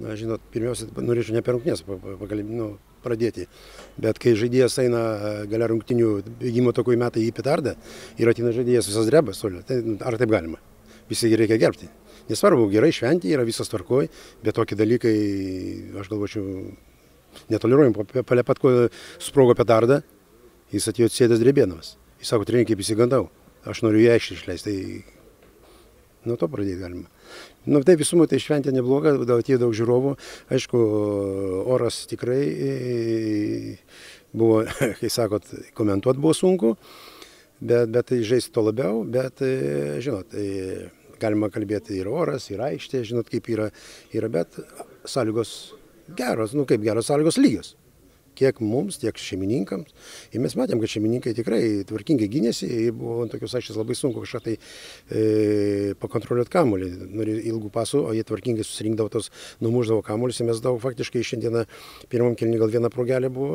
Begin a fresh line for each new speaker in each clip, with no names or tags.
Na, žinot, pirmiausia, norėčiau ne per rungtynes pradėti, bet kai žaidėjas eina gale rungtynių bėgimo tokui metai į petardą ir ateina žaidėjas visas drebas, tai ar taip galima? Visi reikia gerbti. Nesvarbu, gerai šventė, yra visas tvarkoj, bet tokie dalykai, aš galvočiau, netoleruojam. Palia pat, ko sprogo petardą, jis atėjo atsėdęs drebėdamas. Jis sako, treneri, kaip įsigandau, aš noriu ją išleisti, tai nuo to pradėti galima. Nu, taip visumą tai šventė nebloga, atėjo daug žiūrovų. Aišku, oras tikrai buvo, kai sakot, komentuoti buvo sunku, bet žaisti to labiau, bet, žinot, galima kalbėti ir oras, ir aikštė, žinot, kaip yra, bet sąlygos geros, nu kaip geros sąlygos lygios. Kiek mums, tiek šeimininkams. Ir mes matėm, kad šeimininkai tikrai tvarkingai gynėsi ir buvo ant tokios aikštės labai sunku kažką tai pakontroliuoti kamuolį. Norėjo ilgų pasų, o jie tvarkingai susirinkdavo tos, numuždavo kamuolius. Ir mes daug faktiškai šiandieną pirmam kėliny gal viena progelė buvo,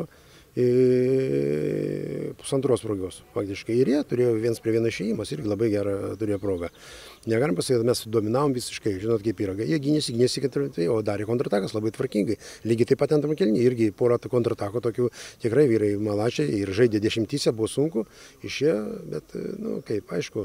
pusantros progos faktiškai. Ir jie turėjo viens prie vieno išėjimas, irgi labai gerą turėjo progą. Negalim pasakyti, mes dominavom visiškai, žinot kaip yra. Jie gynėsi, o darė kontratakas labai tvarkingai. Lygiai taip pat antram kėliny, irgi porą kontratako tokių tikrai vyrai malačiai ir žaidė dešimtyse, buvo sunku, išėjo, bet, nu kaip, aišku,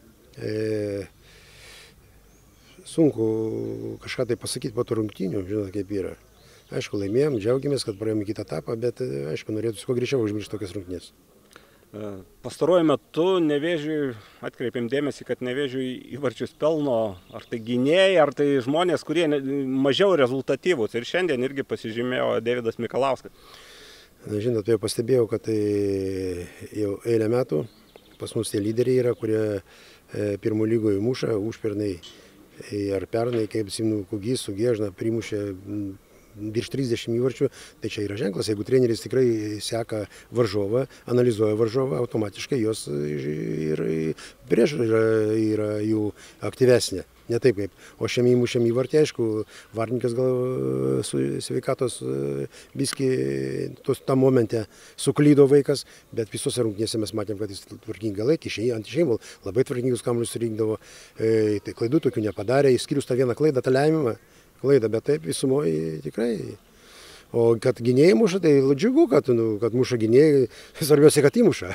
sunku kažką tai pasakyti po tų rungtynių, žinot kaip yra. Aišku, laimėjom, džiaugiamės, kad praėjome kitą etapą, bet, aišku, norėtųsi kuo greičiau užmiršti tokias rungtynes.
Pastaruoju metu Nevėžiui, atkreipėm dėmesį, kad Nevėžiui įvarčius pelno ar tai gynėjai, ar tai žmonės, kurie mažiau rezultatyvūs. Ir šiandien irgi pasižymėjo Deividas Mikalauskas.
Žinot, jau pastebėjau, kad tai jau eilę metų pas mus tie lyderiai yra, kurie pirmų lygoje muša, užpernai ar pernai, kaip Simnų Kugys su Giežna primušė virš 30 įvarčių, tai čia yra ženklas. Jeigu treneris tikrai seka varžovą, analizuoja varžovą, automatiškai jos ir priežiūra yra jų aktyvesnė. Ne taip kaip. O šiam įmušiam įvartį, aišku, Varnikas gal su sveikatos biski tam momente suklydo vaikas, bet visose rungtynėse mes matėm, kad jis tvarkingai laikė, ant išėjimo labai tvarkingus kamuolius surinkdavo, tai klaidų tokių nepadarė, išskyrus tą vieną klaidą, tą lemiamą klaidą, bet taip visumoje tikrai. O kad gynėjai muša, tai džiugu, kad muša gynėjai, svarbiausia, kad įmuša.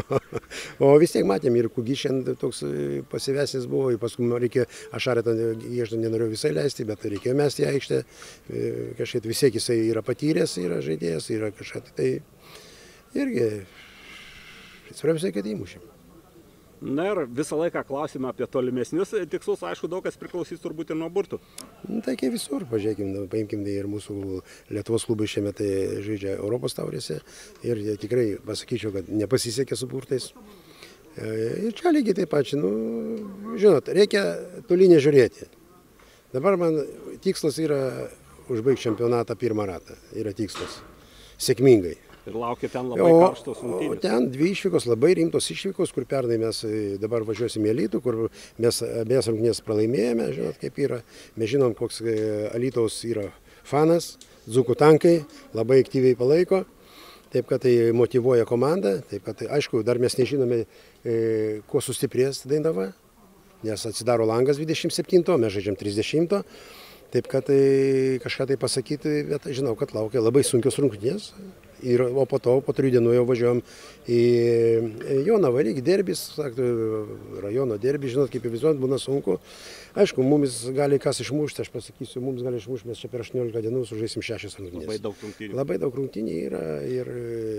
O vis tiek matėm, ir Kugys šiandien toks pasyvesnis buvo, paskui reikėjo, aš Aretą nenorėjau visai leisti, bet reikėjo mesti į aikštę. Kažkaip vis tiek jisai yra patyręs, yra žaidėjas, yra kažkaip tai irgi svarbiausia, kad įmušėm.
Na ir visą laiką klausime apie tolimesnius tikslus, aišku, daug kas priklausys turbūt ir nuo burtų.
Tai kaip visur, pažiūrėkim, paimkim ir mūsų Lietuvos klubai šiame tai žaidžia Europos taurėse ir tikrai pasakyčiau, kad nepasisekė su burtais. Ir čia lygiai taip pat, žinot, reikia toli nežiūrėti. Dabar man tikslas yra užbaigti čempionatą pirmą ratą, yra tikslas, sėkmingai.
Ir laukia ten labai karštos rungtynės.
O ten dvi išvykos, labai rimtos išvykos, kur pernai mes dabar važiuosime į Alytų, kur mes abejas rungtynės pralaimėjome, žinot kaip yra. Mes žinom, koks Alytaus yra fanas, dzūkų tankai, labai aktyviai palaiko, taip kad tai motyvuoja komandą, taip kad tai, aišku, dar mes nežinome, kuo sustiprės Dainava, nes atsidaro langas 27, mes žaidžiam 30. Taip kad tai kažką tai pasakyti, bet žinau, kad laukia labai sunkios rungtynės. O po to, po 3 dienų jau važiuojam į Jonavą, irgi derbis, rajono derbis, žinot, kaip įvizuojant, būna sunku. Aišku, mums gali kas išmušti, aš pasakysiu, mums gali išmušti, mes čia per 18 dienų sužaisim 6 rungtynės.
Labai daug rungtynių.
Labai daug rungtynių yra ir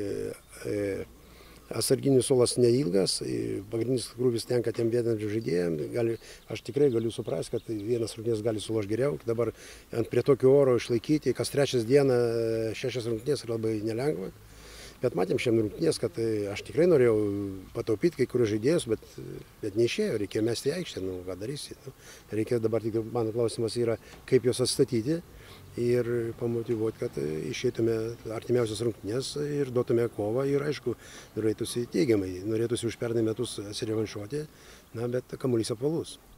atsarginis suolas neilgas, pagrindinis krūvis tenka tiem vietančių žaidėjams. Aš tikrai galiu suprasti, kad vienas rungtynės gali sulošti geriau. Dabar prie tokio oro išlaikyti, kas 3 dieną 6 rungtynės yra labai nelengva. Bet matėm šiandien rungtynės, kad aš tikrai norėjau pataupyti kai kurios žaidėjus, bet neišėjo, reikėjo mesti į aikštę, ką darysi. Reikia dabar, tik mano klausimas yra, kaip juos atstatyti ir pamotyvuoti, kad išeitume artimiausias rungtynės ir duotume kovą ir aišku, norėtųsi teigiamai, norėtųsi už pernai metus atsirevanšuoti, bet kamuolys apvalus.